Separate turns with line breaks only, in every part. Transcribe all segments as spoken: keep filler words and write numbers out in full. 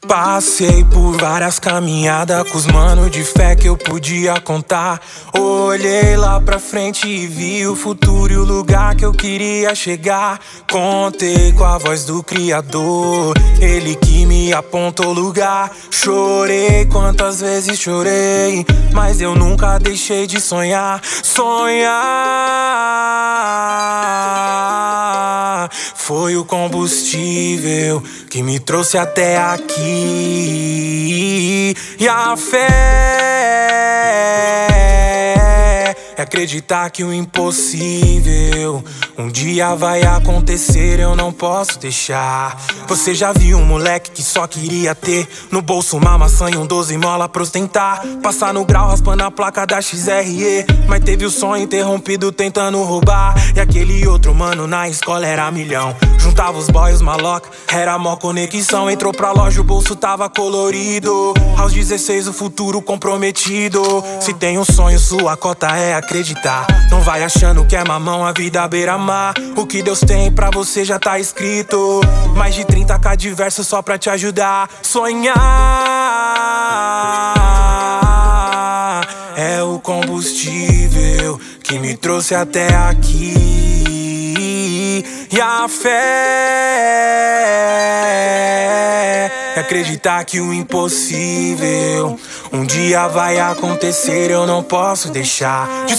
Passei por várias caminhadas com os mano de fé que eu podia contar. Olhei lá pra frente e vi o futuro e o lugar que eu queria chegar. Contei com a voz do Criador, ele que me apontou o lugar. Chorei quantas vezes chorei, mas eu nunca deixei de sonhar. Sonhar foi o combustível que me trouxe até aqui. E a fé é acreditar que o impossível um dia vai acontecer, eu não posso deixar. Você já viu um moleque que só queria ter no bolso uma maçã e um doze mola pra ostentar, passar no grau raspando a placa da X R E, mas teve o sonho interrompido tentando roubar. E aquele outro mano na escola era milhão, juntava os boys, maloca, era mó conexão. Entrou pra loja, o bolso tava colorido. Aos dezesseis o futuro comprometido. Se tem um sonho, sua cota é acreditar. Não vai achando que é mamão, a vida beira-mar. O que Deus tem pra você já tá escrito. Mais de trinta k de verso só pra te ajudar. Sonhar é o combustível que me trouxe até aqui. E a fé é acreditar que o impossível um dia vai acontecer, eu não posso deixar de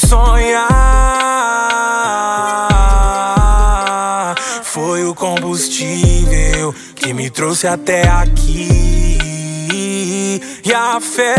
sonhar. Foi o combustível que me trouxe até aqui. E a fé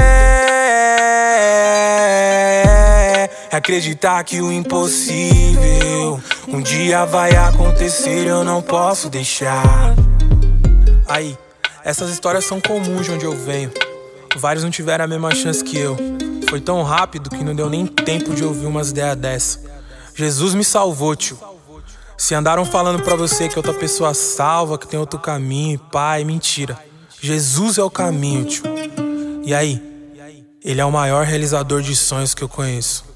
é acreditar que o impossível um dia vai acontecer, eu não posso deixar. Aí, essas histórias são comuns de onde eu venho. Vários não tiveram a mesma chance que eu. Foi tão rápido que não deu nem tempo de ouvir umas ideias dessa. Jesus me salvou, tio. Se andaram falando pra você que outra pessoa salva, que tem outro caminho, pai, mentira. Jesus é o caminho, tio. E aí? Ele é o maior realizador de sonhos que eu conheço.